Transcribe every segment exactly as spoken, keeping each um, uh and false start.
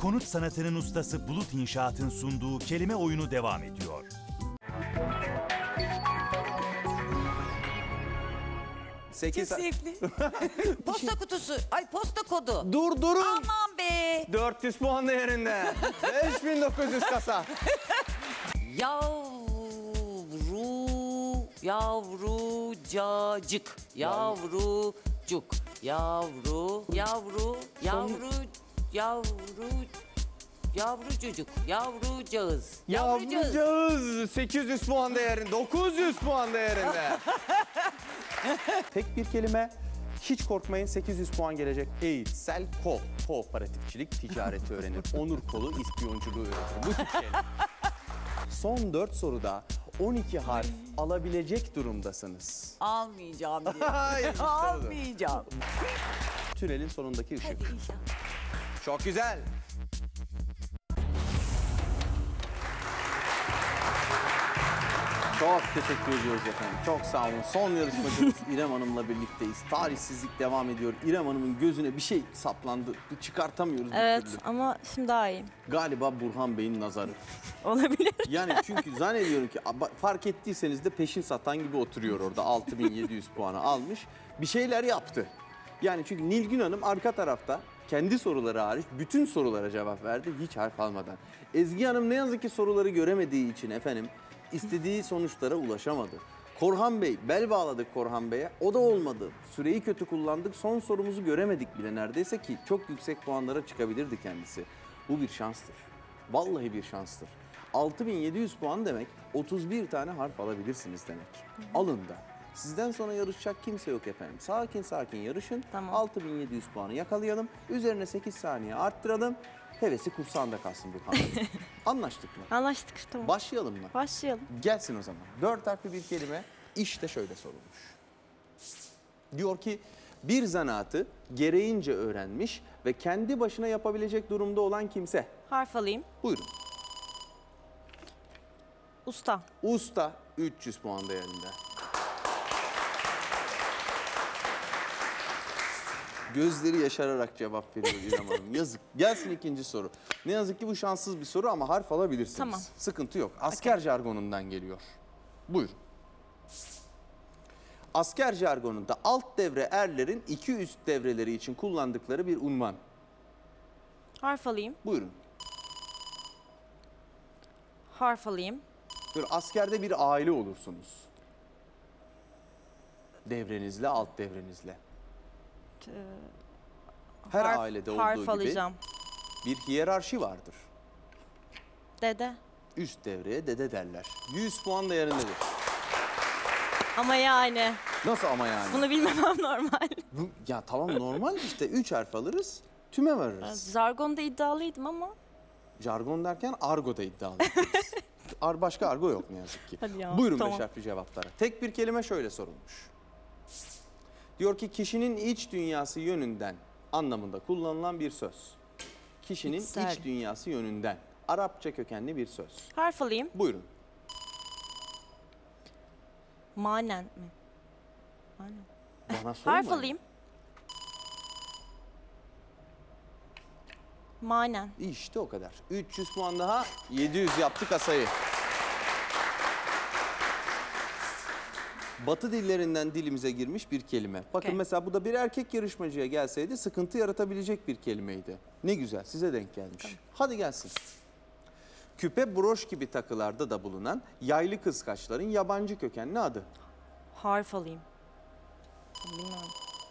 konut sanatının ustası Bulut İnşaat'ın sunduğu kelime oyunu devam ediyor. sekiz... Çok zevkli. Posta kutusu. Ay posta kodu. Dur durun. Aman be. dört yüz puan değerinde. beş bin dokuz yüz kasa. Yavru, yavrucacık, yavrucuk, yavru, yavru, yavru, yavru, yavrucucuk, yavrucağız, yavrucağız. Yavrucağız. sekiz yüz puan değerinde. dokuz yüz puan değerinde. Tek bir kelime. Hiç korkmayın, sekiz yüz puan gelecek. Eğitsel kol. Kooperatifçilik, ticareti öğrenir. Onur kolu, ispiyonculuğu öğretir. Bu tip şeyler. Son dört soruda on iki harf alabilecek durumdasınız. Almayacağım diye. Hayır, işte Almayacağım. Tünelin sonundaki ışık. Hadi inşallah. Çok güzel. Çok teşekkür ediyoruz efendim. Çok sağ olun. Son yarışmacımız İrem Hanım'la birlikteyiz. Tarihsizlik devam ediyor. İrem Hanım'ın gözüne bir şey saplandı. Çıkartamıyoruz Evet bir türlü. ama şimdi daha iyiyim. Galiba Burhan Bey'in nazarı. Olabilir. Yani çünkü zannediyorum ki fark ettiyseniz de peşin satan gibi oturuyor orada. altı bin yedi yüz puanı almış. Bir şeyler yaptı. Yani çünkü Nilgün Hanım arka tarafta kendi soruları hariç bütün sorulara cevap verdi hiç harf almadan. Ezgi Hanım ne yazık ki soruları göremediği için efendim istediği sonuçlara ulaşamadı. Korhan Bey, bel bağladık Korhan Bey'e. O da olmadı. Süreyi kötü kullandık. Son sorumuzu göremedik bile neredeyse ki çok yüksek puanlara çıkabilirdi kendisi. Bu bir şanstır. Vallahi bir şanstır. altı bin yedi yüz puan demek otuz bir tane harf alabilirsiniz demek. Alın da. Sizden sonra yarışacak kimse yok efendim. Sakin sakin yarışın. Tamam. altı bin yedi yüz puanı yakalayalım. Üzerine sekiz saniye arttıralım. Hevesi kursağında kalsın Burhan Bey. Anlaştık mı? Anlaştık tamam. Başlayalım mı? Başlayalım. Gelsin o zaman. Dört harfli bir kelime işte şöyle sorulmuş. Diyor ki bir zanaatı gereğince öğrenmiş ve kendi başına yapabilecek durumda olan kimse. Harf alayım. Buyurun. Usta. Usta üç yüz puan değerinde. Gözleri yaşararak cevap veriyor İrem Hanım. Yazık. Gelsin ikinci soru. Ne yazık ki bu şanssız bir soru ama harf alabilirsiniz. Tamam. Sıkıntı yok. Asker okay. jargonundan geliyor. Buyurun. Asker jargonunda alt devre erlerin iki üst devreleri için kullandıkları bir unvan. Harf alayım. Buyurun. Harf alayım. Böyle askerde bir aile olursunuz. Devrenizle, alt devrenizle. Her harf, ailede olduğu harf gibi alacağım. bir hiyerarşi vardır. Dede. Üst devreye dede derler. yüz puan değerindedir. Ama yani. Nasıl ama yani? Bunu bilmemem normal. Bu, ya tamam normal işte üç harf alırız, tüme varırız. Jargonda iddialıydım ama. Jargon derken argoda iddialıyız. Ar başka argo yok ne yazık ki. Hadi ya, Buyurun tamam. beş harfli cevaplara. Tek bir kelime şöyle sorulmuş. Diyor ki kişinin iç dünyası yönünden anlamında kullanılan bir söz. Kişinin İçsel. iç dünyası yönünden. Arapça kökenli bir söz. Harf alayım. Buyurun. Manen mi? Manen. Bana sormayın. Harf alayım. Manen. İşte o kadar. üç yüz puan daha yedi yüz yaptı kasayı. Batı dillerinden dilimize girmiş bir kelime. Bakın Okay. mesela bu da bir erkek yarışmacıya gelseydi sıkıntı yaratabilecek bir kelimeydi. Ne güzel size denk gelmiş. Okay. Hadi gelsin. Küpe, broş gibi takılarda da bulunan yaylı kıskaçların yabancı kökenli adı. Harf alayım. Bilmiyorum.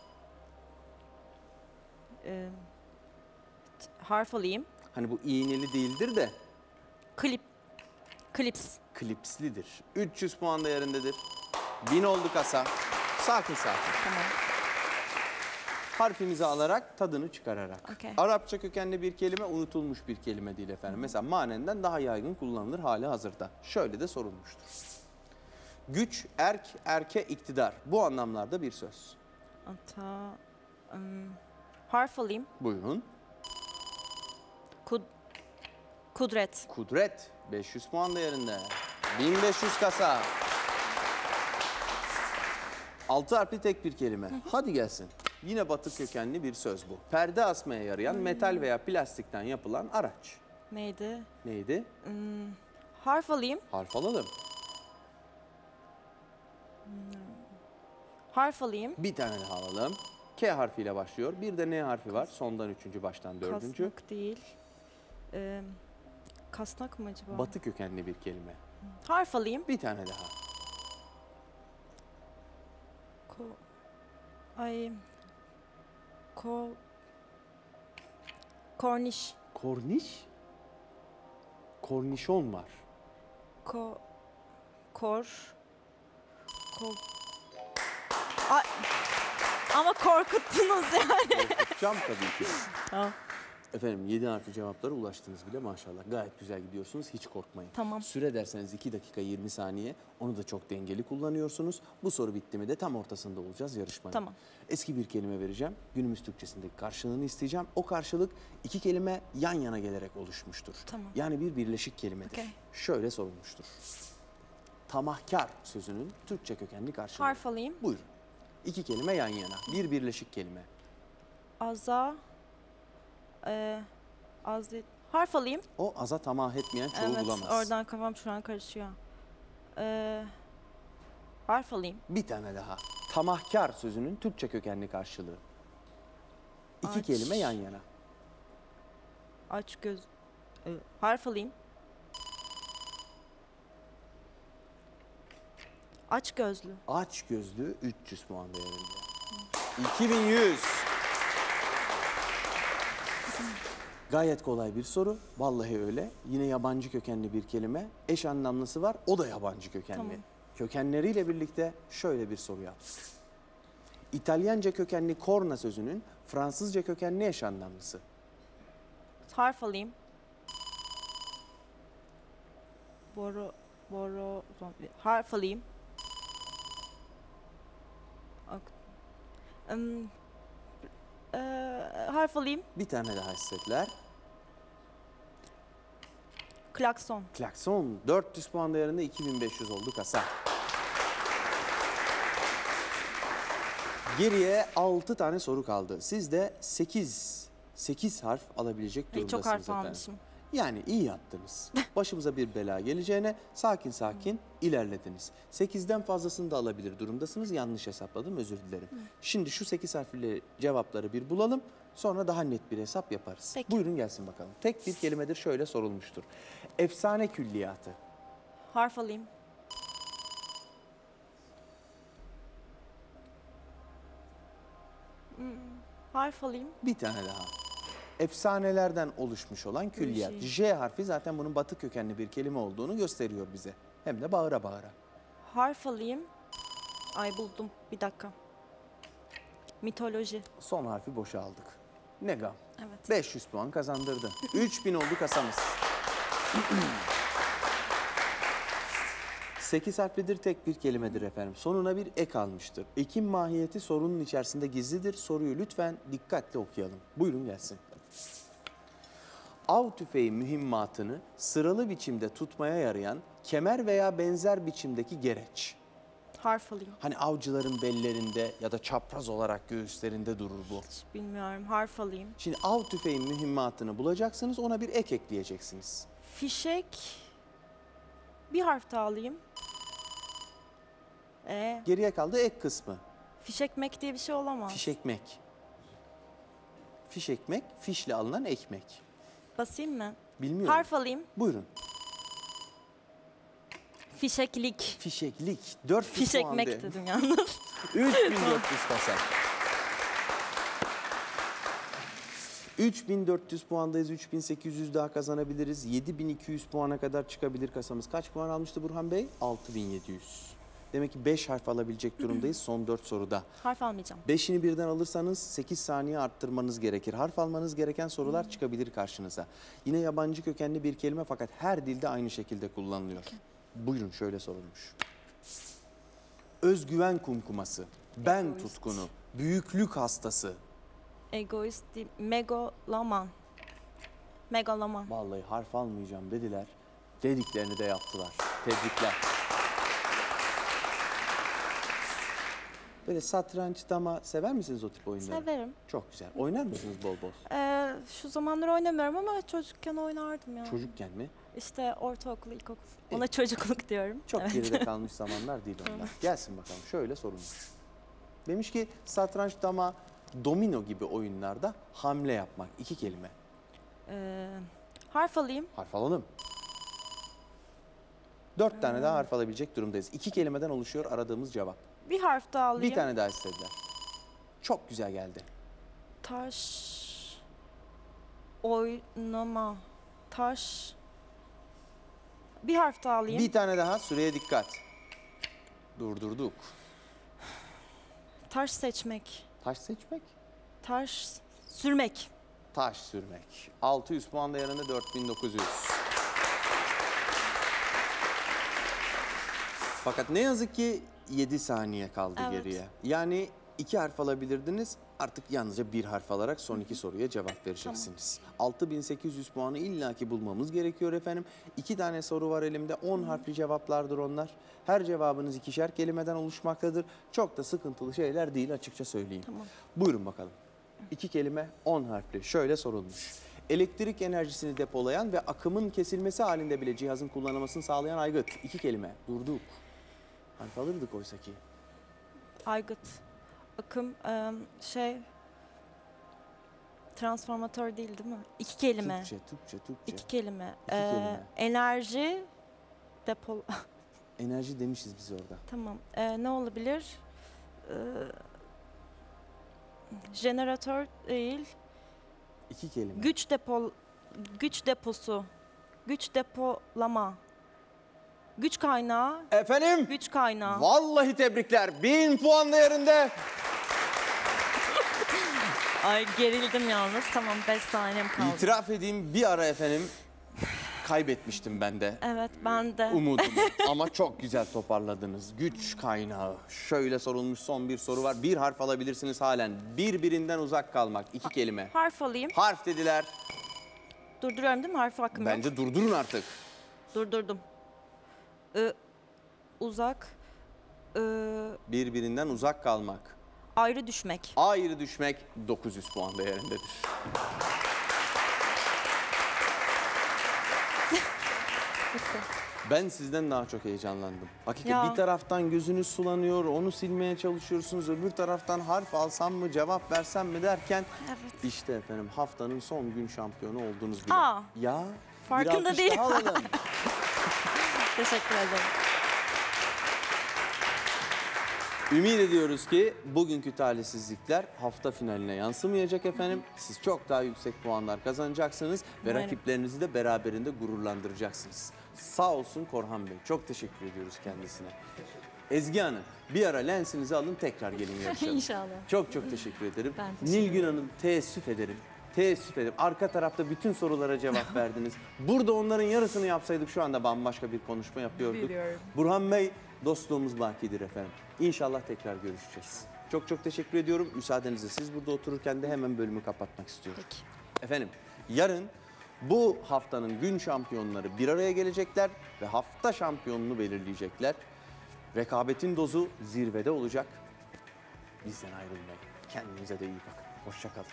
Ee, harf alayım. Hani bu iğneli değildir de. Klip. Klips. Klipslidir. üç yüz puan değerindedir. bin oldu kasa. Sakin sakin. Tamam. Harfimizi alarak tadını çıkararak. Okay. Arapça kökenli bir kelime unutulmuş bir kelime değil efendim. Hı. Mesela manenden daha yaygın kullanılır hali hazırda. Şöyle de sorulmuştur. Güç, erk, erke, iktidar. Bu anlamlarda bir söz. Ata, um, harf alayım. Buyurun. Kud, kudret. Kudret. beş yüz puan değerinde. bin beş yüz kasa. altı harfli tek bir kelime. Hadi gelsin. Yine batı kökenli bir söz bu. Perde asmaya yarayan metal veya plastikten yapılan araç. Neydi? Neydi? Harf alayım. Harf alalım. Harf alayım. Bir tane daha alalım. K harfiyle başlıyor. Bir de N harfi var. Sondan üçüncü, baştan dördüncü. Kasnak değil. Ee, kasnak mı acaba? Batı kökenli bir kelime. Harf alayım. Bir tane daha. Ko Ay. Ko Korniş. Korniş. Kornişon var. Ko Kor Ko Ay. Ama korkuttunuz yani. Korkutacağım tabii ki. Tamam. Efendim yedi harfli cevaplara ulaştınız bile maşallah. Gayet güzel gidiyorsunuz. Hiç korkmayın. Tamam. Süre derseniz iki dakika yirmi saniye. Onu da çok dengeli kullanıyorsunuz. Bu soru bitti mi de tam ortasında olacağız yarışmanın. Tamam. Eski bir kelime vereceğim. Günümüz Türkçesindeki karşılığını isteyeceğim. O karşılık iki kelime yan yana gelerek oluşmuştur. Tamam. Yani bir birleşik kelimedir. Okey. Şöyle sorulmuştur. Tamahkar sözünün Türkçe kökenli karşılığı. Harf alayım. Buyurun. İki kelime yan yana. Bir birleşik kelime. Aza e, az harf alayım. O aza tamah etmeyen çoğu Evet, bulamaz. oradan kafam şu an karışıyor. Ee, harf alayım. Bir tane daha. Tamahkar sözünün Türkçe kökenli karşılığı. İki Aç. kelime yan yana. Aç göz. Ee, harf alayım. Aç gözlü. Aç gözlü üç yüz puan değerinde. iki bin yüz. Gayet kolay bir soru. Vallahi öyle. Yine yabancı kökenli bir kelime. Eş anlamlısı var. O da yabancı kökenli. Tamam. Kökenleriyle birlikte şöyle bir soru yaptık. İtalyanca kökenli korna sözünün Fransızca kökenli eş anlamlısı. Harf alayım. Boro, boro, harf alayım. Ak- Im, eee, harf alayım. Bir tane daha hissettiler. Klakson. Klakson dört yüz puan değerinde iki bin beş yüz oldu kasa. Geriye altı tane soru kaldı. Siz de sekiz, sekiz harf alabilecek Ay, durumdasınız çok harf efendim. almışım. Yani iyi yaptınız. Başımıza bir bela geleceğine sakin sakin ilerlediniz. sekizden fazlasını da alabilir durumdasınız. Yanlış hesapladım, özür dilerim. Şimdi şu sekiz harfli cevapları bir bulalım. Sonra daha net bir hesap yaparız. Peki. Buyurun gelsin bakalım. Tek bir kelimedir, şöyle sorulmuştur. Efsane külliyatı. Harf alayım. Hmm, harf alayım. Bir tane daha. Efsanelerden oluşmuş olan külliyat. şey. J harfi zaten bunun batı kökenli bir kelime olduğunu gösteriyor bize. Hem de bağıra bağıra. Harf alayım. Ay buldum. Bir dakika. Mitoloji. Son harfi boşa aldık. Ne gam. Evet. beş yüz puan kazandırdı. üç bin oldu kasamız. sekiz harflidir, tek bir kelimedir efendim. Sonuna bir ek almıştır. Ekin mahiyeti sorunun içerisinde gizlidir. Soruyu lütfen dikkatle okuyalım. Buyurun gelsin. Av tüfeği mühimmatını sıralı biçimde tutmaya yarayan kemer veya benzer biçimdeki gereç. Harf alayım. Hani avcıların bellerinde ya da çapraz olarak göğüslerinde durur bu. Hiç bilmiyorum. Harf alayım. Şimdi av tüfeğin mühimmatını bulacaksınız, ona bir ek ekleyeceksiniz. Fişek. Bir harf daha alayım. E, Geriye kaldı ek kısmı. fişekmek diye bir şey olamaz. Fişekmek. Fişekmek, fişle alınan ekmek. Basayım mı? Bilmiyorum. Harf alayım. Buyurun. Fişeklik. Fişeklik. dört yüz puan Fişekmek de- dedim yalnız. üç bin dört yüz kasa. üç bin dört yüz puandayız. üç bin sekiz yüz daha kazanabiliriz. yedi bin iki yüz puana kadar çıkabilir kasamız. Kaç puan almıştı Burhan Bey? altı bin yedi yüz. Demek ki beş harf alabilecek durumdayız son dört soruda. Harf almayacağım. beşini birden alırsanız sekiz saniye arttırmanız gerekir. Harf almanız gereken sorular çıkabilir karşınıza. Yine yabancı kökenli bir kelime fakat her dilde aynı şekilde kullanılıyor. Buyurun şöyle sorulmuş. Özgüven kumkuması, ben Egoist. tutkunu, büyüklük hastası. Egoist değil. Megaloman. Megaloman. Vallahi harf almayacağım dediler. Dediklerini de yaptılar. Tebrikler. Böyle satranç, dama sever misiniz o tip oyunları? Severim. Çok güzel. Oynar mısınız bol bol? Ee, şu zamanlar oynamıyorum ama çocukken oynardım ya. Çocukken mi? İşte ortaokul, ilkokul. İyi. Ona çocukluk diyorum. Çok Evet. geride kalmış zamanlar değil onlar. Gelsin bakalım şöyle sorulmuş. Demiş ki satranç, dama, domino gibi oyunlarda hamle yapmak. İki kelime. Ee, harf alayım. Harf alalım. Dört tane daha harf alabilecek durumdayız. İki kelimeden oluşuyor aradığımız cevap. Bir harf daha alayım. Bir tane daha istediler. Çok güzel geldi. Taş. Oynama. Taş. Bir harf daha alayım. Bir tane daha, süreye dikkat. Durdurduk. Taş seçmek. Taş seçmek, Taş sürmek. taş sürmek. altı yüz puan değerinde dört bin dokuz yüz. Fakat ne yazık ki yedi saniye kaldı Evet. geriye. Yani iki harf alabilirdiniz. Artık yalnızca bir harf alarak son iki soruya cevap vereceksiniz. altı bin sekiz yüz puanı illaki bulmamız gerekiyor efendim. İki tane soru var elimde. on harfli cevaplardır onlar. Her cevabınız ikişer kelimeden oluşmaktadır. Çok da sıkıntılı şeyler değil, açıkça söyleyeyim. Tamam. Buyurun bakalım. İki kelime on harfli. Şöyle sorulmuş. Elektrik enerjisini depolayan ve akımın kesilmesi halinde bile cihazın kullanılmasını sağlayan aygıt. İki kelime. Durduk. Harf alırdık oysa ki. Aygıt. Akım. em, şey. Transformatör değil değil mi? İki kelime. Türkçe, Türkçe, Türkçe. İki kelime. İki Ee, kelime. Enerji. Depol. Enerji demişiz biz orada. Tamam. Ee, ne olabilir? Ee, jeneratör değil. İki kelime. Güç depol. Güç deposu. Güç depolama. Güç kaynağı. Efendim? Güç kaynağı. Vallahi tebrikler. Bin puan değerinde. Ay gerildim yalnız. Tamam beş saniyem kaldı. İtiraf edeyim, bir ara efendim kaybetmiştim ben de Evet ben de. umudumu. Ama çok güzel toparladınız. Güç kaynağı. Şöyle sorulmuş son bir soru var. Bir harf alabilirsiniz halen. Birbirinden uzak kalmak. İki kelime. Harf alayım. Harf dediler. Durduruyorum değil mi? Harf hakkım yok. Bence durdurun artık. Durdurdum. Ee, uzak. Ee, Birbirinden uzak kalmak. ayrı düşmek. Ayrı düşmek dokuz yüz puan değerindedir. Ben sizden daha çok heyecanlandım. Hakikaten Ya. bir taraftan gözünüz sulanıyor, onu silmeye çalışıyorsunuz. Öbür taraftan harf alsam mı, cevap versem mi derken Evet. işte efendim haftanın son gün şampiyonu oldunuz bile. Aa, Ya farkında bir alkış değilim. daha alalım. Teşekkür ederim. Ümit ediyoruz ki bugünkü talihsizlikler hafta finaline yansımayacak efendim. Siz çok daha yüksek puanlar kazanacaksınız ve Umarım. rakiplerinizi de beraberinde gururlandıracaksınız. Sağ olsun Korhan Bey. Çok teşekkür ediyoruz kendisine. Ezgi Hanım, bir ara lensinizi alın, tekrar gelin yarışalım. İnşallah. Çok çok teşekkür ederim. Ben teşekkür Nilgün Hanım, teessüf ederim. Teessüf ederim. Arka tarafta bütün sorulara cevap verdiniz. Burada onların yarısını yapsaydık şu anda bambaşka bir konuşma yapıyorduk. Biliyorum. Burhan Bey, dostluğumuz bakidir efendim. İnşallah tekrar görüşeceğiz. Çok çok teşekkür ediyorum. Müsaadenizle siz burada otururken de hemen bölümü kapatmak istiyorum. Peki. Efendim, yarın bu haftanın gün şampiyonları bir araya gelecekler ve hafta şampiyonunu belirleyecekler. Rekabetin dozu zirvede olacak. Bizden ayrılmayın. Kendinize de iyi bakın. Hoşça kalın.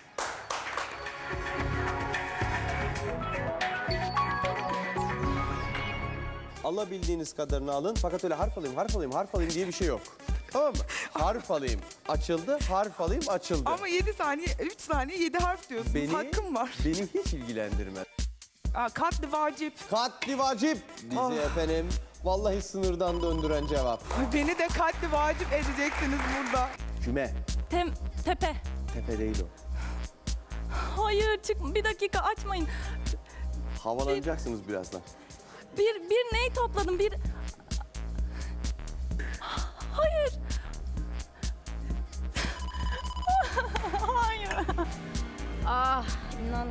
Alabildiğiniz kadarını alın. Fakat öyle harf alayım, harf alayım, harf alayım diye bir şey yok. Tamam mı? Harf alayım, açıldı. Harf alayım, açıldı. Ama yedi saniye, üç saniye yedi harf diyorsunuz. Beni- Hakkım var. Beni hiç ilgilendirmez. Aa, katli vacip. Katli vacip bizi Ah. efendim. Vallahi sınırdan döndüren cevap. Beni de katli vacip edeceksiniz burada. Küme. Tem, tepe. Tepe değil o. Hayır çık bir dakika açmayın. Havalanacaksınız birazdan. Bir bir neyi topladım? Bir Hayır. Hayır. Ah inan.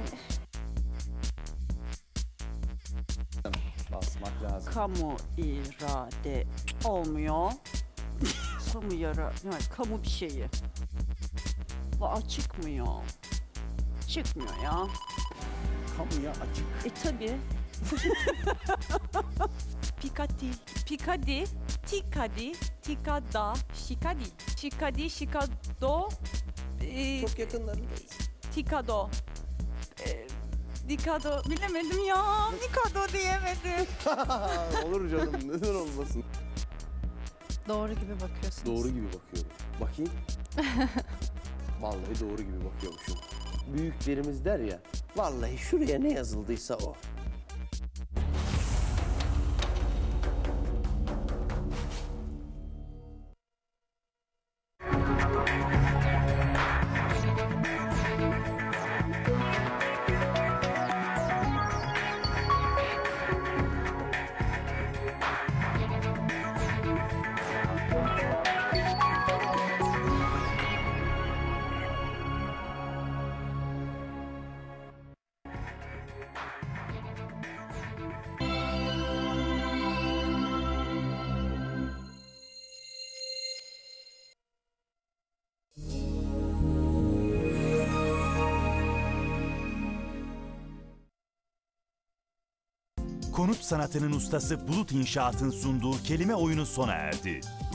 Basmak lazım. Kamu irade olmuyor. Kamu yara, yani kamu bir şeyi. Bu çıkmıyor. Çıkmıyor ya. Kamuya açık. E tabi. Pikati, pikadi, tikadi, tikada, şikadi, şikadi, şikado, e, Çok yakınlarındayız. tikado, e, dikado, bilemedim ya, dikado diyemedim. Olur canım, neden olmasın? Doğru gibi bakıyorsunuz. Doğru gibi bakıyorum. Bakayım. Vallahi doğru gibi bakıyormuşum. Büyüklerimiz der ya, vallahi şuraya ne yazıldıysa o. Konut sanatının ustası Bulut İnşaat'ın sunduğu kelime oyunu sona erdi.